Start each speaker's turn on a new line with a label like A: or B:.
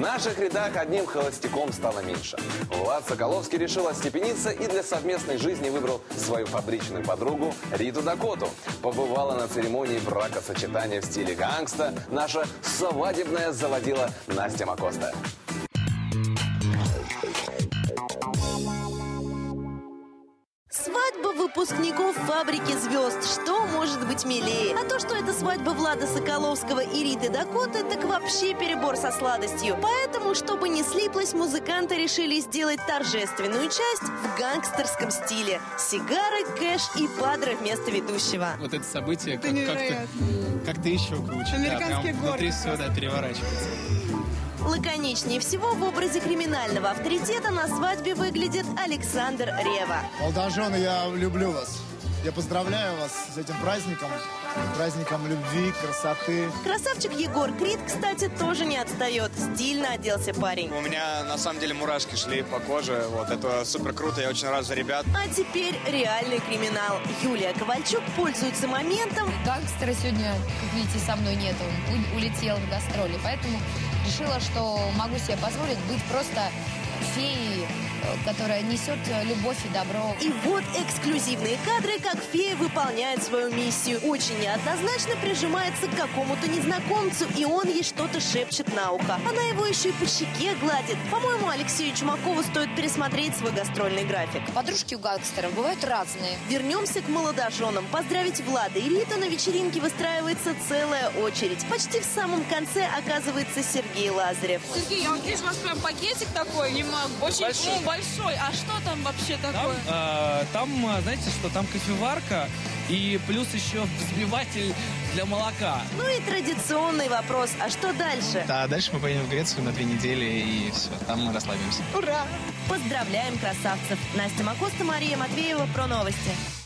A: наших рядах одним холостяком стало меньше. Влад Соколовский решил остепениться и для совместной жизни выбрал свою фабричную подругу Риту Дакоту. Побывала на церемонии бракосочетания в стиле гангста наша свадебная заводила Настя Макоста.
B: Свадьба выпускников «Фабрики звезд». Что может быть милее? А то, что это свадьба Влада Соколовского и Риты Дакоты, так вообще перебор со сладостью. Поэтому, чтобы не слиплось, музыканты решили сделать торжественную часть в гангстерском стиле. Сигары, кэш и падры вместо ведущего.
C: Вот это событие как-то еще круче.
D: Американские
C: прям
D: горки
C: внутри все переворачивается.
B: Лаконичнее всего в образе криминального авторитета на свадьбе выглядит Александр Ревва.
E: Молодожены, я люблю вас. Я поздравляю вас с этим праздником. Праздником любви, красоты.
B: Красавчик Егор Крид, кстати, тоже не отстает. Стильно оделся парень.
F: У меня, на самом деле, мурашки шли по коже. Вот, это супер круто, я очень рад за ребят.
B: А теперь реальный криминал. Юлия Ковальчук пользуется моментом.
G: Гангстера сегодня, как видите, со мной нет. Он улетел в гастроли. Поэтому решила, что могу себе позволить быть просто феей, которая несет любовь и добро.
B: И вот эксклюзивные кадры, как фея выполняет свою миссию. Очень неоднозначно прижимается к какому-то незнакомцу, и он ей что-то шепчет на ухо. Она его еще и по щеке гладит. По-моему, Алексею Чумакову стоит пересмотреть свой гастрольный график.
G: Подружки у гангстеров бывают разные.
B: Вернемся к молодоженам. Поздравить Влада и Риту на вечеринке выстраивается целая очередь. Почти в самом конце оказывается Сергей Лазарев.
D: Сергей, я вот вижу у вас прям пакетик такой, очень большой. А что там вообще такое?
C: Там, знаете что, там кофеварка и плюс еще взбиватель для молока.
B: Ну и традиционный вопрос, а что дальше?
C: Да, дальше мы поедем в Грецию на 2 недели и все, там мы расслабимся.
B: Ура! Поздравляем красавцев! Настя Макоста, Мария Матвеева, про новости.